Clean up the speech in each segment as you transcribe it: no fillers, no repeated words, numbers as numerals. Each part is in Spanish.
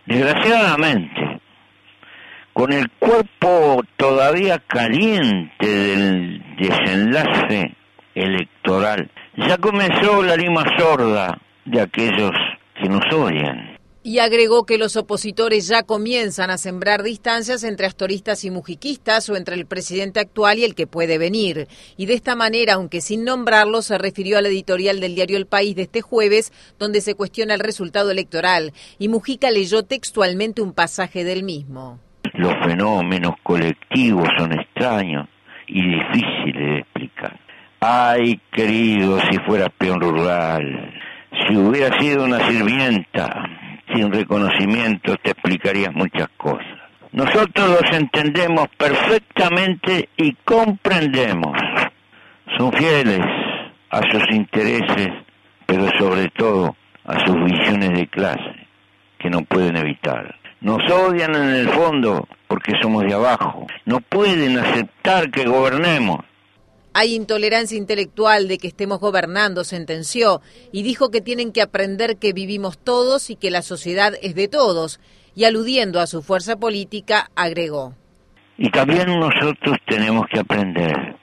Desgraciadamente, con el cuerpo todavía caliente del desenlace electoral, ya comenzó la lima sorda de aquellos que nos odian. Y agregó que los opositores ya comienzan a sembrar distancias entre astoristas y mujiquistas o entre el presidente actual y el que puede venir. Y de esta manera, aunque sin nombrarlo, se refirió al editorial del diario El País de este jueves, donde se cuestiona el resultado electoral. Y Mujica leyó textualmente un pasaje del mismo. Los fenómenos colectivos son extraños y difíciles de explicar. Ay, querido, si fuera peón rural, si hubiera sido una sirvienta, sin reconocimiento te explicarías muchas cosas. Nosotros los entendemos perfectamente y comprendemos. Son fieles a sus intereses, pero sobre todo a sus visiones de clase, que no pueden evitar. Nos odian en el fondo porque somos de abajo. No pueden aceptar que gobernemos. Hay intolerancia intelectual de que estemos gobernando, sentenció, y dijo que tienen que aprender que vivimos todos y que la sociedad es de todos, y aludiendo a su fuerza política, agregó. Y también nosotros tenemos que aprender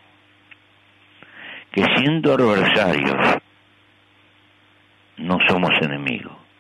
que siendo adversarios, no somos enemigos.